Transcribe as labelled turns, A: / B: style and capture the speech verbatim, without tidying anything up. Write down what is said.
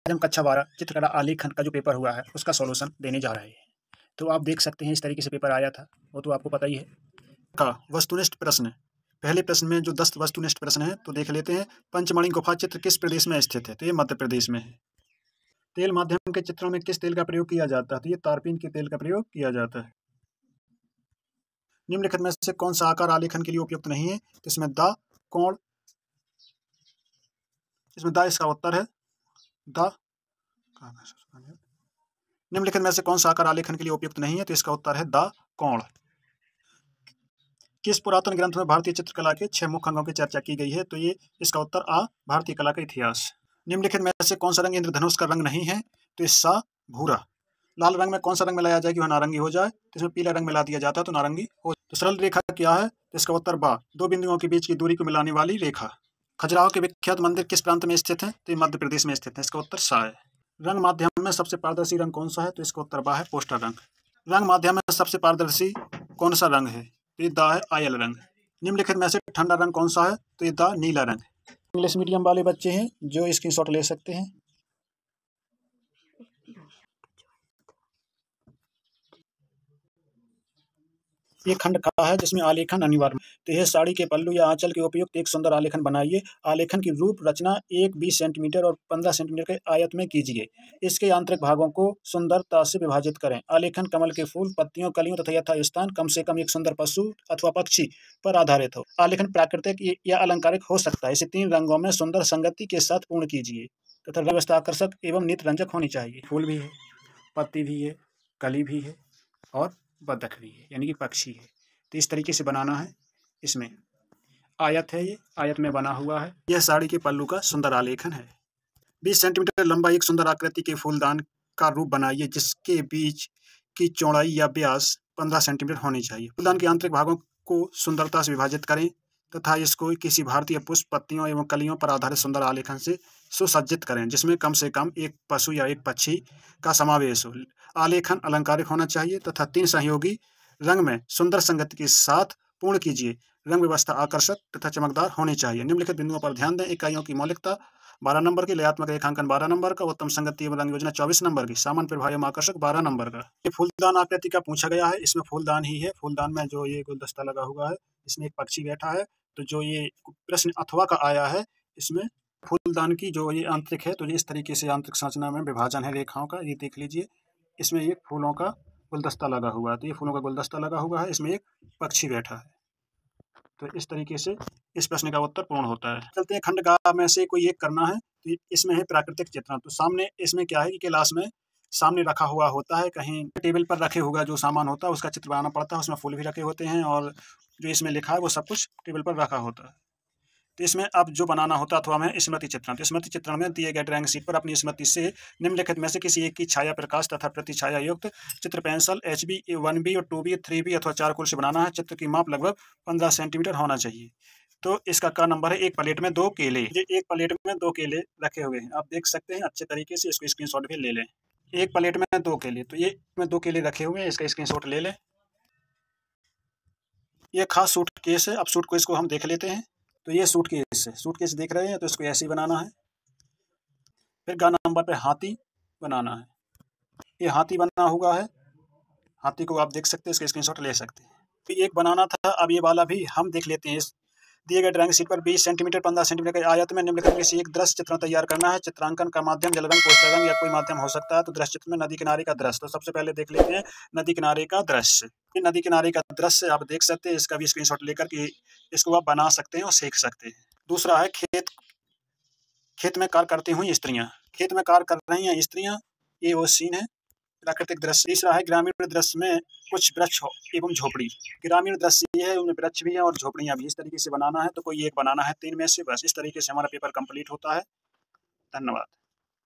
A: आज हम कक्षा बारह चित्रकला आलेखन का जो पेपर हुआ है उसका सॉल्यूशन देने जा रहे हैं। तो आप देख सकते हैं इस तरीके से पेपर आया था, वो तो आपको पता ही है। का वस्तुनिष्ठ प्रश्न, पहले प्रश्न में जो दस वस्तुनिष्ठ प्रश्न है तो देख लेते हैं। पंचमणि गुफा चित्र किस प्रदेश में स्थित है? तो ये मध्य प्रदेश में है। तेल माध्यम के चित्रों में किस तेल का प्रयोग किया जाता है? तो ये तारपीन के तेल का प्रयोग किया जाता है। निम्नलिखित में से कौन सा आकार आलेखन के लिए उपयुक्त नहीं है? तो इसमें द, कोण, इसमें द इसका उत्तर है। द निम्नलिखित में से कौन सा आकार आलेखन के लिए उपयुक्त नहीं है? तो इसका उत्तर है द, कोण। किस पुरातन ग्रंथ में भारतीय चित्रकला के छह मुख्य अंगों की चर्चा की गई है? तो ये इसका उत्तर आ, भारतीय कला का इतिहास। निम्नलिखित में से कौन सा रंग इंद्रधनुष का रंग नहीं है? तो इसका भूरा। लाल रंग में कौन सा रंग मिलाया जाए कि वह नारंगी हो जाए? तो इसमें पीला रंग मिला दिया जाता है तो नारंगी हो। तो सरल रेखा क्या है? तो इसका उत्तर बा, दो बिंदुओं के बीच की दूरी को मिलाने वाली रेखा। खजुराहो के विख्यात मंदिर किस प्रांत में स्थित है? तो ये मध्य प्रदेश में स्थित है। इसका उत्तर सा है। रंग माध्यम में सबसे पारदर्शी रंग कौन सा है? तो इसका उत्तर बा है, पोस्टर रंग। रंग माध्यम में सबसे पारदर्शी कौन सा रंग है? तो ये दा है, आयल रंग। निम्नलिखित में से ठंडा रंग कौन सा है? तो ये दा, नीला रंग। इंग्लिश मीडियम वाले बच्चे हैं जो स्क्रीनशॉट ले सकते हैं। ये खंड का है जिसमें आलेखन अनिवार्य। तो यह साड़ी के पल्लू या आंचल के उपयुक्त एक सुंदर आलेखन बनाइए। आलेखन की रूप रचना एक बीस सेंटीमीटर और पंद्रह सेंटीमीटर के आयत में कीजिए। इसके आंतरिक भागों को सुंदरता से विभाजित करें। आलेखन कमल के फूल, पत्तियों, कलियों तथा यथा स्थान कम से कम एक सुंदर पशु अथवा पक्षी पर आधारित हो। आलेखन प्राकृतिक या अलंकारिक हो सकता है। इसे तीन रंगों में सुंदर संगति के साथ पूर्ण कीजिए तथा व्यवस्था आकर्षक एवं नित रंजक होनी चाहिए। फूल भी है, पत्ती भी है, कली भी है और बतख भी है, यानी कि पक्षी है। तो इस तरीके से बनाना है। इसमें आयत है, ये आयत में बना हुआ है। यह साड़ी के पल्लू का सुंदर आलेखन है। बीस सेंटीमीटर लंबा एक सुंदर आकृति के फूलदान का रूप बनाइए जिसके बीच की चौड़ाई या व्यास पंद्रह सेंटीमीटर होनी चाहिए। फूलदान के आंतरिक भागों को सुंदरता से विभाजित करें तथा इसको किसी भारतीय पुष्प, पत्तियों एवं कलियों पर आधारित सुंदर आलेखन से सुसज्जित करें जिसमें कम से कम एक पशु या एक पक्षी का समावेश हो। आलेखन अलंकारिक होना चाहिए तथा तीन सहयोगी रंग में सुंदर संगति के साथ पूर्ण कीजिए। रंग व्यवस्था आकर्षक तथा चमकदार होनी चाहिए। निम्नलिखित बिंदुओं पर ध्यान दें। इकाइयों की मौलिकता बारह नंबर की, लयात्मक रेखांकन बारह नंबर का, उत्तम संगति एवं रंग योजना चौबीस नंबर की, सामान्य प्रभाव एवं आकर्षक बारह नंबर का। ये फूलदान आकृति का पूछा गया है। इसमें फूलदान ही है। फूलदान में जो ये गुलदस्ता लगा हुआ है इसमें एक पक्षी बैठा है। तो जो ये प्रश्न अथवा का आया है इसमें फूलदान की जो ये आंतरिक है तो ये इस तरीके से आंतरिक संरचना में विभाजन है रेखाओं का। ये देख लीजिए, इसमें एक फूलों का गुलदस्ता लगा हुआ है। तो ये फूलों का गुलदस्ता लगा हुआ है, इसमें एक पक्षी बैठा है। तो इस तरीके से इस प्रश्न का उत्तर पूर्ण होता है। चलते हैं खंड का में से कोई एक करना है। तो इसमें है प्राकृतिक चित्रण। तो सामने इसमें क्या है कि क्लास में सामने रखा हुआ होता है, कहीं टेबल पर रखे हुआ जो सामान होता है उसका चित्र बनाना पड़ता है। उसमें फूल भी रखे होते हैं और जो इसमें लिखा है वो सब कुछ टेबल पर रखा होता है। तो इसमें अब जो बनाना होता है अथवा में स्मृति चित्रण। तो स्मृति चित्रण में दिए गए ड्राइंग शीट पर अपनी स्मृति से निम्नलिखित में से किसी एक की छाया प्रकाश तथा प्रतिछाया युक्त चित्र pencil H B one B और टू बी थ्री बी अथवा चार से बनाना है। चित्र की माप लगभग पंद्रह सेंटीमीटर होना चाहिए। तो इसका का नंबर है एक प्लेट में दो केले। ये एक प्लेट में दो केले रखे हुए हैं, आप देख सकते हैं अच्छे तरीके से। इसको स्क्रीनशॉट भी ले लें। एक प्लेट में दो केले, तो ये में दो केले रखे हुए हैं, इसका स्क्रीनशॉट ले लें। ये खास सूटकेस है। अब सूट को इसको हम देख लेते हैं। तो ये सूटकेस है, सूटकेस देख रहे हैं तो इसको ऐसे ही बनाना है। फिर गा नंबर पे हाथी बनाना है। ये हाथी बना हुआ है, हाथी को आप देख सकते हैं, इसका स्क्रीनशॉट ले सकते हैं। तो एक बनाना था, अब ये वाला भी हम देख लेते हैं। इस दिए गए ड्राइंग शीट पर बीस सेंटीमीटर पंद्रह सेंटीमीटर के आयत में निम्नलिखित में से एक दृश्य चित्रण तैयार करना है। चित्रांकन का माध्यम जल रंग, पोस्टर रंग या कोई माध्यम हो सकता है। तो दृश्य चित्र में नदी किनारे का दृश्य। तो सबसे पहले देख लेते हैं नदी किनारे का दृश्य। ये नदी किनारे का दृश्य आप देख सकते हैं, इसका भी स्क्रीनशॉट लेकर के इसको आप बना सकते हैं और सीख सकते हैं। दूसरा है खेत खेत में कार्य करती हुई स्त्रियां। खेत में कार्य कर रही हैं स्त्रियां, ये वो सीन है प्राकृतिक दृश्य। तीसरा है ग्रामीण दृश्य में कुछ वृक्ष एवं झोपड़ी। ग्रामीण दृश्य ये है, उनमें वृक्ष भी है और झोपड़ियां भी। इस तरीके से बनाना है। तो कोई एक बनाना है तीन में से, बस इस तरीके से हमारा पेपर कंप्लीट होता है। धन्यवाद।